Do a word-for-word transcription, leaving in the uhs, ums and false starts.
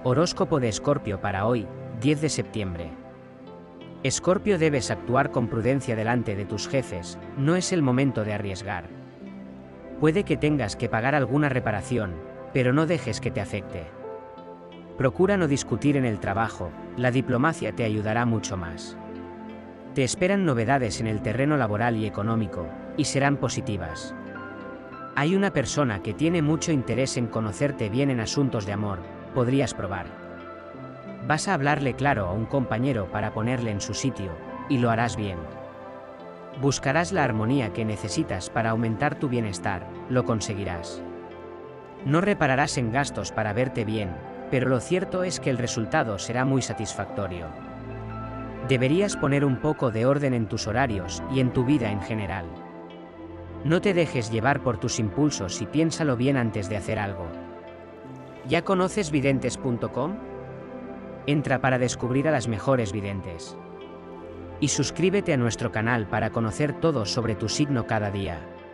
Horóscopo de Escorpio para hoy, diez de septiembre. Escorpio, debes actuar con prudencia delante de tus jefes, no es el momento de arriesgar. Puede que tengas que pagar alguna reparación, pero no dejes que te afecte. Procura no discutir en el trabajo, la diplomacia te ayudará mucho más. Te esperan novedades en el terreno laboral y económico, y serán positivas. Hay una persona que tiene mucho interés en conocerte bien en asuntos de amor, podrías probar. Vas a hablarle claro a un compañero para ponerle en su sitio, y lo harás bien. Buscarás la armonía que necesitas para aumentar tu bienestar, lo conseguirás. No repararás en gastos para verte bien, pero lo cierto es que el resultado será muy satisfactorio. Deberías poner un poco de orden en tus horarios y en tu vida en general. No te dejes llevar por tus impulsos y piénsalo bien antes de hacer algo. ¿Ya conoces videntes punto com? Entra para descubrir a las mejores videntes. Y suscríbete a nuestro canal para conocer todo sobre tu signo cada día.